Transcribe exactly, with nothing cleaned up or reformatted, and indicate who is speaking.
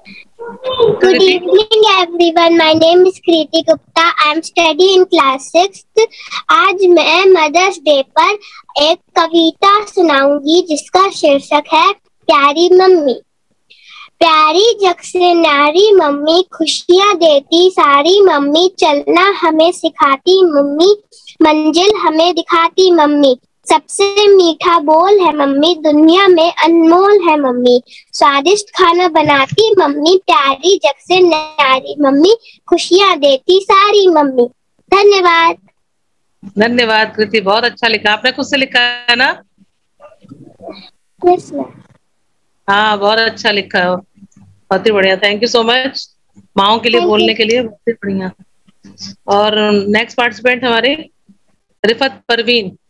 Speaker 1: Good evening everyone. My name is Kriti Gupta. I am studying in class sixth. आज मैं mother's day पर एक कविता सुनाऊंगी जिसका शीर्षक है प्यारी मम्मी। प्यारी जग से न्यारी मम्मी, खुशियाँ देती सारी मम्मी, चलना हमें सिखाती मम्मी, मंजिल हमें दिखाती मम्मी, सबसे मीठा बोल है मम्मी, दुनिया में अनमोल है मम्मी, स्वादिष्ट खाना बनाती मम्मी, प्यारी जग से न्यारी मम्मी, खुशियाँ देती सारी मम्मी। धन्यवाद।
Speaker 2: धन्यवाद कृति, बहुत अच्छा लिखा आपने। खुद से लिखा है ना?
Speaker 1: yes,
Speaker 2: हाँ, बहुत अच्छा लिखा है, बहुत ही बढ़िया। Thank you so much Mao के लिए
Speaker 1: Thank
Speaker 2: बोलने
Speaker 1: you.
Speaker 2: के लिए, बहुत ही बढ़िया। और नेक्स्ट पार्टिसिपेंट हमारे रिफत परवीन।